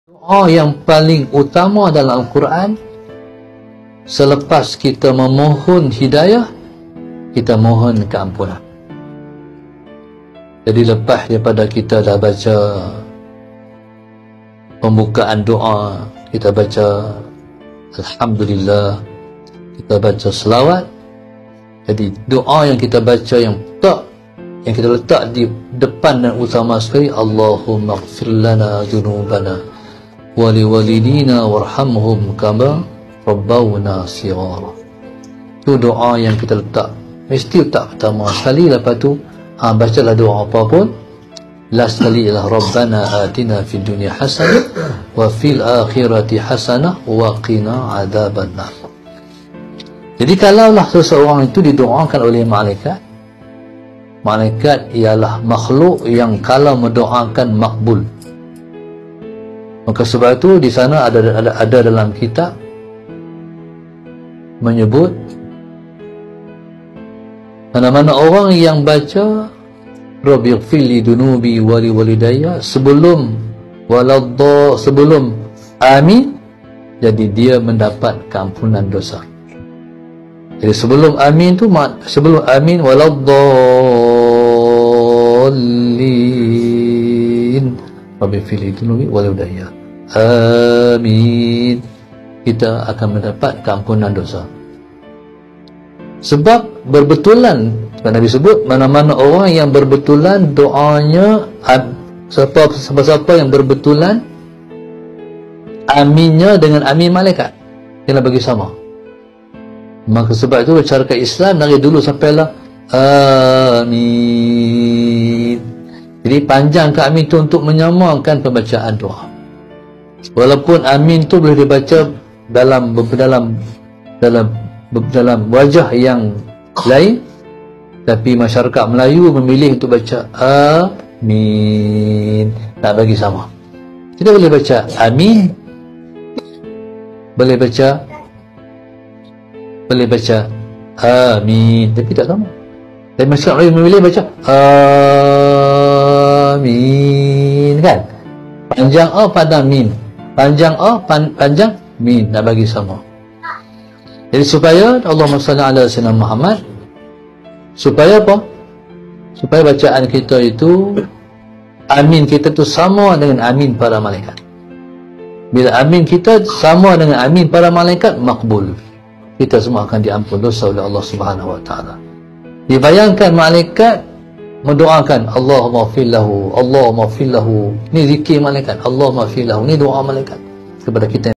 Doa yang paling utama dalam Al-Quran, selepas kita memohon hidayah, kita mohon keampunan. Jadi lepas daripada kita dah baca pembukaan doa, kita baca Alhamdulillah, kita baca selawat. Jadi doa yang kita baca yang kita letak di depan dan utama sekali, Allahumma ighfir lana dzunubana wa liwalidina warhamhum kama rabbawna shighara. Itu doa yang kita letak, mesti letak pertama sekali. Lepas tu bacalah doa apa pun, last sekali ialah Rabbana atina fid dunya hasanah wa fil akhirati hasanah wa qina adzabannar. Jadi kalaulah seseorang itu didoakan oleh malaikat, malaikat ialah makhluk yang kalau mendoakan makbul. Maka sebab itu di sana ada dalam kitab menyebut mana-mana orang yang baca Rabbighfir li dunubi wa li walidayya sebelum amin, jadi dia mendapat keampunan dosa. Jadi sebelum amin tu, sebelum amin waladdallin Rabbighfir li dunubi wa li walidayya, amin, kita akan mendapat keampunan dosa. Sebab berbetulan, Nabi sebut mana-mana orang yang berbetulan doanya, siapa-siapa yang berbetulan aminnya dengan amin malaikat, kena bagi sama. Maka sebab itu syariat Islam dari dulu sampailah amin. Jadi panjang ke amin itu untuk menyamakan pembacaan doa. Walaupun amin tu boleh dibaca dalam wajah yang lain, tapi masyarakat Melayu memilih untuk baca amin, nak bagi sama. Kita boleh baca amin, boleh baca amin, tapi tak sama. Tapi masyarakat Melayu memilih baca amin, kan? Panjang a pada min, panjang a panjang min, nak bagi sama. Jadi supaya Allahumma salli ala sayyidina Muhammad, supaya apa? Supaya bacaan kita itu, amin kita tu sama dengan amin para malaikat. Bila amin kita sama dengan amin para malaikat, makbul. Kita semua akan diampun dosa oleh Allah Subhanahu wa taala. Dibayangkan malaikat mendoakan Allahumma ighfir lahu, Allahumma ighfir lahu. Ni zikir malaikat, Allahumma ighfir lahu. Ni doa malaikat kepada kita.